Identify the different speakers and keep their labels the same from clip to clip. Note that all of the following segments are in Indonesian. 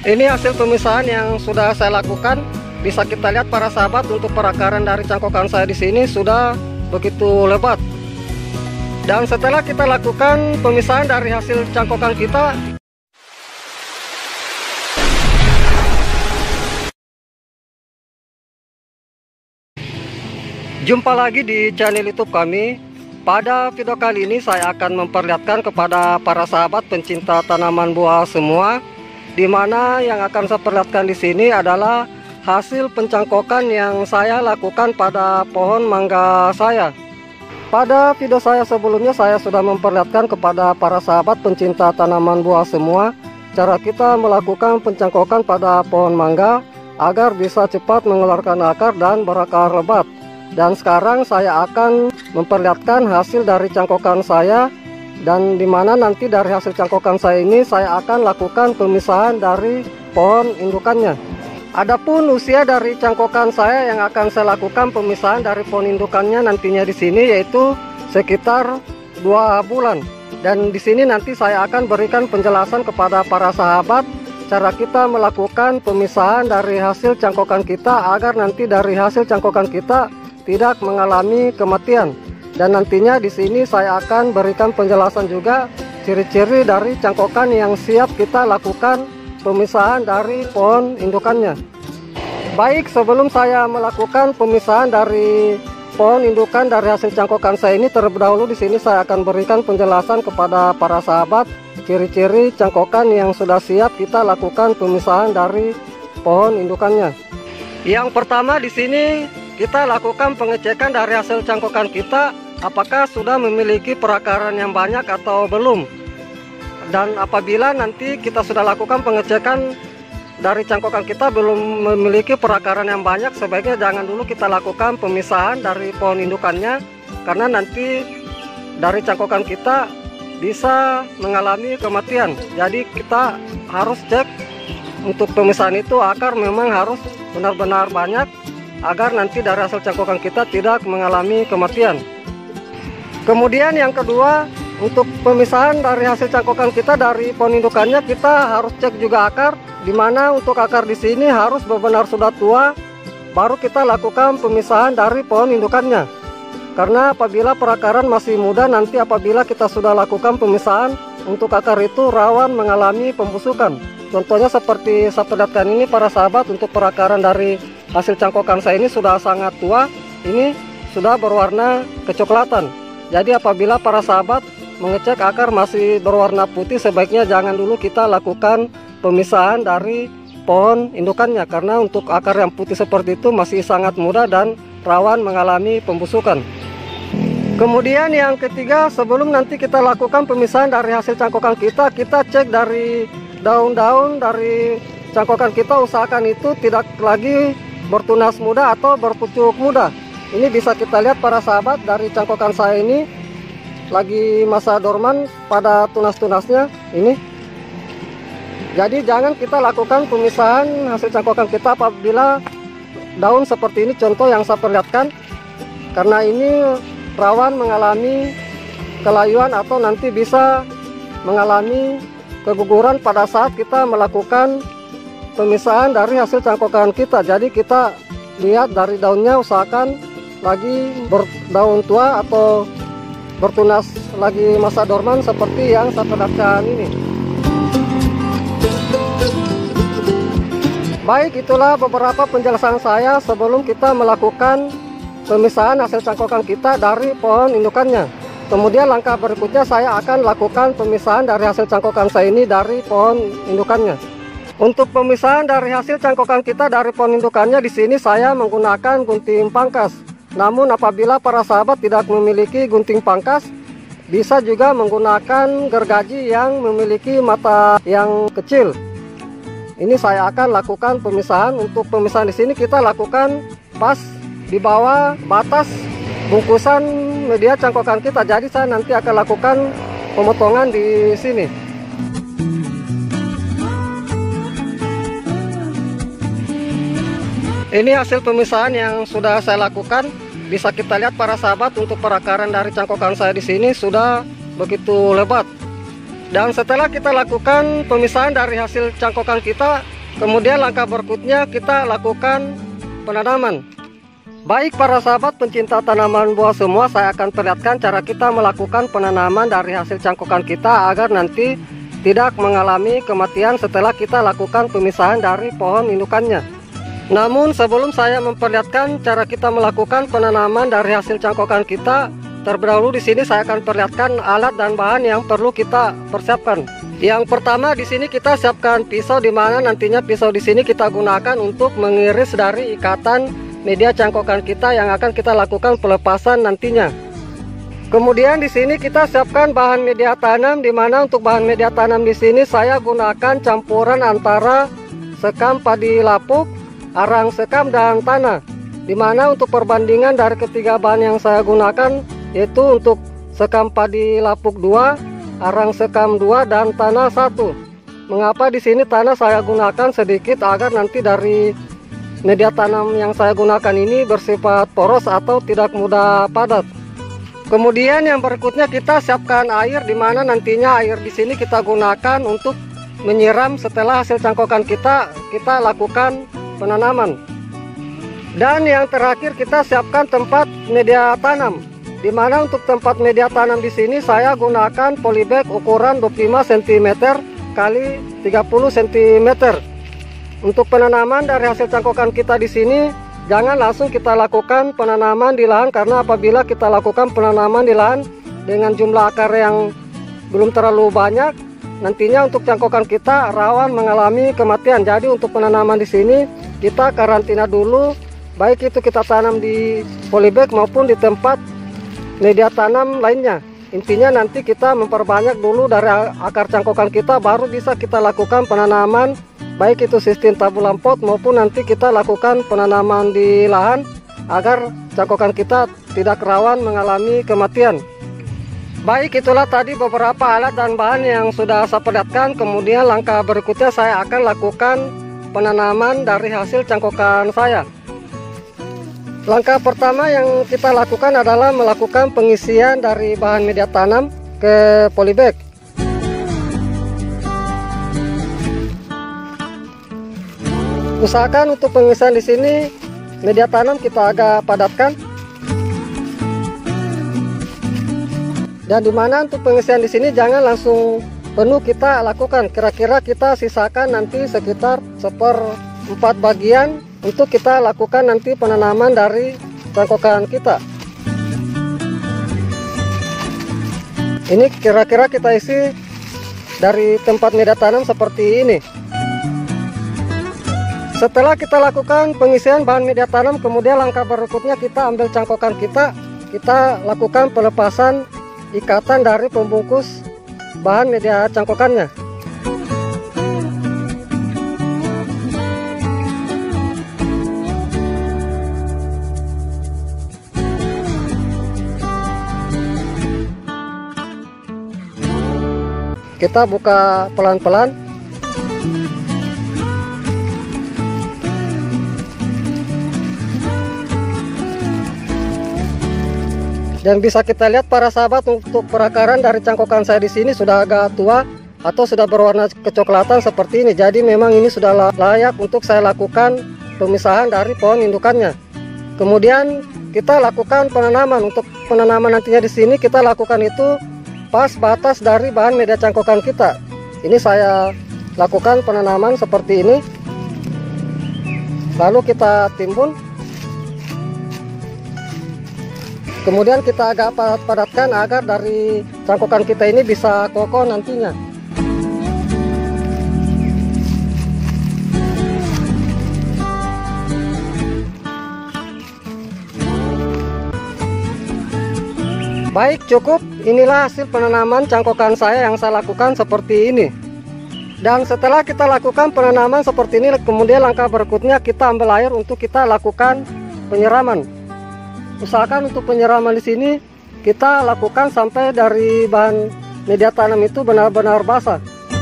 Speaker 1: Ini hasil pemisahan yang sudah saya lakukan. Bisa kita lihat para sahabat, untuk perakaran dari cangkokan saya di sini sudah begitu lebat. Dan setelah kita lakukan pemisahan dari hasil cangkokan kita, jumpa lagi di channel YouTube kami. Pada video kali ini saya akan memperlihatkan kepada para sahabat pencinta tanaman buah semua, di mana yang akan saya perlihatkan di sini adalah hasil pencangkokan yang saya lakukan pada pohon mangga saya. Pada video saya sebelumnya saya sudah memperlihatkan kepada para sahabat pencinta tanaman buah semua cara kita melakukan pencangkokan pada pohon mangga agar bisa cepat mengeluarkan akar dan berakar lebat. Dan sekarang saya akan memperlihatkan hasil dari cangkokan saya, dan dimana nanti dari hasil cangkokan saya ini saya akan lakukan pemisahan dari pohon indukannya. Adapun usia dari cangkokan saya yang akan saya lakukan pemisahan dari pohon indukannya nantinya di sini yaitu sekitar 2 bulan. Dan di sini nanti saya akan berikan penjelasan kepada para sahabat cara kita melakukan pemisahan dari hasil cangkokan kita agar nanti dari hasil cangkokan kita tidak mengalami kematian. Dan nantinya di sini saya akan berikan penjelasan juga ciri-ciri dari cangkokan yang siap kita lakukan pemisahan dari pohon indukannya. Baik, sebelum saya melakukan pemisahan dari pohon indukan dari hasil cangkokan saya ini, terlebih dahulu di sini saya akan berikan penjelasan kepada para sahabat ciri-ciri cangkokan yang sudah siap kita lakukan pemisahan dari pohon indukannya. Yang pertama di sini kita lakukan pengecekan dari hasil cangkokan kita, apakah sudah memiliki perakaran yang banyak atau belum. Dan apabila nanti kita sudah lakukan pengecekan dari cangkokan kita belum memiliki perakaran yang banyak, sebaiknya jangan dulu kita lakukan pemisahan dari pohon indukannya, karena nanti dari cangkokan kita bisa mengalami kematian. Jadi kita harus cek untuk pemisahan itu akar memang harus benar-benar banyak, agar nanti dari hasil cangkokan kita tidak mengalami kematian. Kemudian yang kedua, untuk pemisahan dari hasil cangkokan kita dari pohon indukannya, kita harus cek juga akar, di mana untuk akar di sini harus benar-benar sudah tua, baru kita lakukan pemisahan dari pohon indukannya. Karena apabila perakaran masih muda, nanti apabila kita sudah lakukan pemisahan, untuk akar itu rawan mengalami pembusukan. Contohnya seperti saya perlihatkan ini para sahabat, untuk perakaran dari hasil cangkokan saya ini sudah sangat tua, ini sudah berwarna kecoklatan. Jadi apabila para sahabat mengecek akar masih berwarna putih, sebaiknya jangan dulu kita lakukan pemisahan dari pohon indukannya, karena untuk akar yang putih seperti itu masih sangat muda dan rawan mengalami pembusukan. Kemudian yang ketiga, sebelum nanti kita lakukan pemisahan dari hasil cangkokan kita cek dari daun-daun dari cangkokan kita, usahakan itu tidak lagi bertunas muda atau berpucuk muda. Ini bisa kita lihat para sahabat, dari cangkokan saya ini lagi masa dorman pada tunas-tunasnya ini. Jadi jangan kita lakukan pemisahan hasil cangkokan kita apabila daun seperti ini, contoh yang saya perlihatkan, karena ini rawan mengalami kelayuan atau nanti bisa mengalami keguguran pada saat kita melakukan pemisahan dari hasil cangkokan kita. Jadi kita lihat dari daunnya, usahakan lagi berdaun tua atau bertunas lagi masa dorman seperti yang saya perlihatkan ini. Baik, itulah beberapa penjelasan saya sebelum kita melakukan pemisahan hasil cangkokan kita dari pohon indukannya. Kemudian langkah berikutnya saya akan lakukan pemisahan dari hasil cangkokan saya ini dari pohon indukannya. Untuk pemisahan dari hasil cangkokan kita dari pohon indukannya, di sini saya menggunakan gunting pangkas. Namun apabila para sahabat tidak memiliki gunting pangkas, bisa juga menggunakan gergaji yang memiliki mata yang kecil. Ini saya akan lakukan pemisahan. Untuk pemisahan di sini kita lakukan pas di bawah batas bungkusan media cangkokan kita. Jadi saya nanti akan lakukan pemotongan di sini. Ini hasil pemisahan yang sudah saya lakukan. Bisa kita lihat para sahabat, untuk perakaran dari cangkokan saya di sini sudah begitu lebat. Dan setelah kita lakukan pemisahan dari hasil cangkokan kita, Kemudian langkah berikutnya kita lakukan penanaman. Baik para sahabat pencinta tanaman buah semua, saya akan perlihatkan cara kita melakukan penanaman dari hasil cangkokan kita agar nanti tidak mengalami kematian setelah kita lakukan pemisahan dari pohon indukannya. Namun sebelum saya memperlihatkan cara kita melakukan penanaman dari hasil cangkokan kita, terlebih dahulu di sini saya akan perlihatkan alat dan bahan yang perlu kita persiapkan. Yang pertama di sini kita siapkan pisau, di mana nantinya pisau di sini kita gunakan untuk mengiris dari ikatan media cangkokan kita yang akan kita lakukan pelepasan nantinya. Kemudian di sini kita siapkan bahan media tanam, di mana untuk bahan media tanam di sini saya gunakan campuran antara sekam padi lapuk, arang sekam dan tanah. Di mana untuk perbandingan dari ketiga bahan yang saya gunakan yaitu untuk sekam padi lapuk 2, arang sekam 2 dan tanah 1. Mengapa di sini tanah saya gunakan sedikit agar nanti dari media tanam yang saya gunakan ini bersifat poros atau tidak mudah padat. Kemudian yang berikutnya kita siapkan air, di mana nantinya air di sini kita gunakan untuk menyiram setelah hasil cangkokan kita lakukan penanaman. Dan yang terakhir kita siapkan tempat media tanam. Di mana untuk tempat media tanam di sini saya gunakan polybag ukuran 25 cm kali 30 cm. Untuk penanaman dari hasil cangkokan kita di sini, jangan langsung kita lakukan penanaman di lahan, karena apabila kita lakukan penanaman di lahan dengan jumlah akar yang belum terlalu banyak, nantinya untuk cangkokan kita rawan mengalami kematian. Jadi untuk penanaman di sini kita karantina dulu, baik itu kita tanam di polybag maupun di tempat media tanam lainnya. Intinya nanti kita memperbanyak dulu dari akar cangkokan kita, baru bisa kita lakukan penanaman, baik itu sistem tabulam pot maupun nanti kita lakukan penanaman di lahan, agar cangkokan kita tidak rawan mengalami kematian. Baik, itulah tadi beberapa alat dan bahan yang sudah saya perlihatkan. Kemudian langkah berikutnya saya akan lakukan penanaman dari hasil cangkokan saya. Langkah pertama yang kita lakukan adalah melakukan pengisian dari bahan media tanam ke polybag. Usahakan untuk pengisian di sini media tanam kita agak padatkan. Dan dimana untuk pengisian di sini jangan langsung penuh kita lakukan. Kira-kira kita sisakan nanti sekitar 1/4 bagian untuk kita lakukan nanti penanaman dari cangkokan kita. Ini kira-kira kita isi dari tempat media tanam seperti ini. Setelah kita lakukan pengisian bahan media tanam, kemudian langkah berikutnya kita ambil cangkokan kita lakukan pelepasan ikatan dari pembungkus bahan media cangkokannya. Kita buka pelan-pelan. Dan bisa kita lihat para sahabat, untuk perakaran dari cangkokan saya di sini sudah agak tua atau sudah berwarna kecoklatan seperti ini. Jadi memang ini sudah layak untuk saya lakukan pemisahan dari pohon indukannya. Kemudian kita lakukan penanaman. Untuk penanaman nantinya di sini kita lakukan itu pas batas dari bahan media cangkokan kita. Ini saya lakukan penanaman seperti ini. Lalu kita timbun. Kemudian kita agak padatkan agar dari cangkokan kita ini bisa kokoh nantinya. Baik, cukup. Inilah hasil penanaman cangkokan saya yang saya lakukan seperti ini. Dan setelah kita lakukan penanaman seperti ini, kemudian langkah berikutnya kita ambil air untuk kita lakukan penyiraman. Usahakan untuk penyiraman di sini kita lakukan sampai dari bahan media tanam itu benar-benar basah.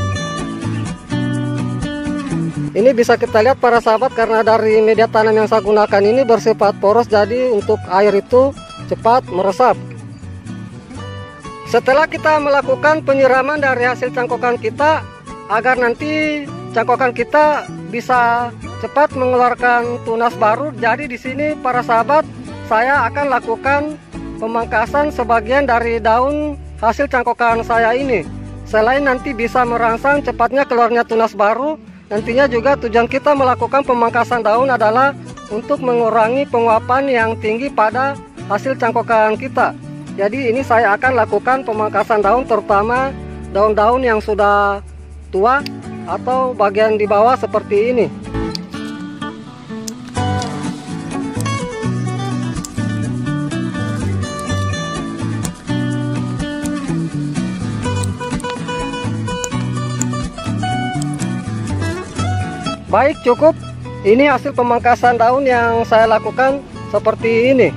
Speaker 1: Ini bisa kita lihat para sahabat, karena dari media tanam yang saya gunakan ini bersifat poros, jadi untuk air itu cepat meresap. Setelah kita melakukan penyiraman dari hasil cangkokan kita, agar nanti cangkokan kita bisa cepat mengeluarkan tunas baru. Jadi di sini para sahabat, saya akan lakukan pemangkasan sebagian dari daun hasil cangkokan saya ini. Selain nanti bisa merangsang cepatnya keluarnya tunas baru, nantinya juga tujuan kita melakukan pemangkasan daun adalah untuk mengurangi penguapan yang tinggi pada hasil cangkokan kita. Jadi ini saya akan lakukan pemangkasan daun, terutama daun-daun yang sudah tua atau bagian di bawah seperti ini. Baik, cukup. Ini hasil pemangkasan daun yang saya lakukan seperti ini.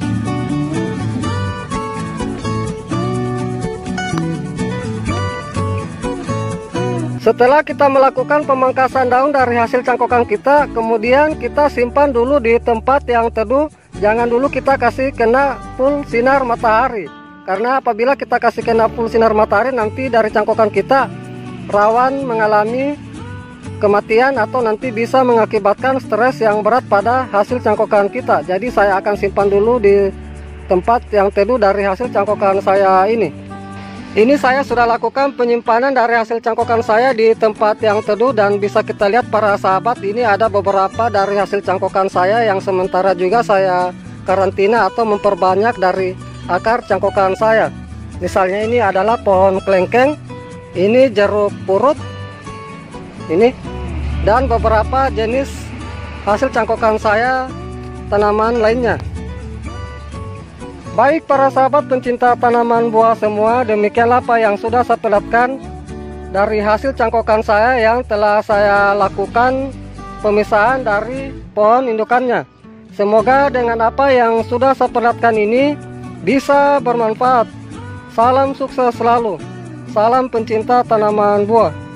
Speaker 1: Setelah kita melakukan pemangkasan daun dari hasil cangkokan kita, kemudian kita simpan dulu di tempat yang teduh. Jangan dulu kita kasih kena full sinar matahari, karena apabila kita kasih kena full sinar matahari, nanti dari cangkokan kita rawan mengalami kematian atau nanti bisa mengakibatkan stres yang berat pada hasil cangkokan kita. Jadi saya akan simpan dulu di tempat yang teduh dari hasil cangkokan saya ini. Ini saya sudah lakukan penyimpanan dari hasil cangkokan saya di tempat yang teduh, dan bisa kita lihat para sahabat, ini ada beberapa dari hasil cangkokan saya yang sementara juga saya karantina atau memperbanyak dari akar cangkokan saya. Misalnya ini adalah pohon kelengkeng, ini jeruk purut, ini, dan beberapa jenis hasil cangkokan saya tanaman lainnya. Baik para sahabat pencinta tanaman buah semua, demikianlah apa yang sudah saya perlihatkan dari hasil cangkokan saya yang telah saya lakukan pemisahan dari pohon indukannya. Semoga dengan apa yang sudah saya perlihatkan ini bisa bermanfaat. Salam sukses selalu. Salam pencinta tanaman buah.